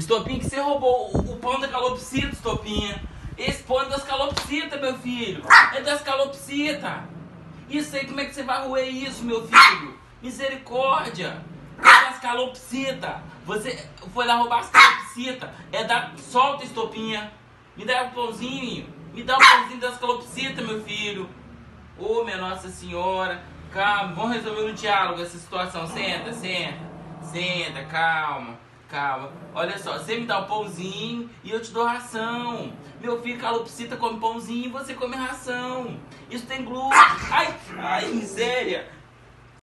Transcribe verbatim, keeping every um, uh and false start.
Estopinha, que você roubou o, o pão da calopsita, Estopinha. Esse pão é das calopsitas, meu filho. É das calopsitas. Isso aí, como é que você vai roer isso, meu filho? Misericórdia. É das calopsitas. Você foi lá roubar as calopsitas. É da... Solta, Estopinha. Me dá o pãozinho. Me dá o pãozinho das calopsitas, meu filho. Ô, oh, minha Nossa Senhora. Calma, vamos resolver no diálogo essa situação. Senta, senta. Senta, calma. Calma. Olha só, você me dá o pãozinho e eu te dou ração. Meu filho calopsita come pãozinho e você come ração. Isso tem glúten. Ai, ai, miséria.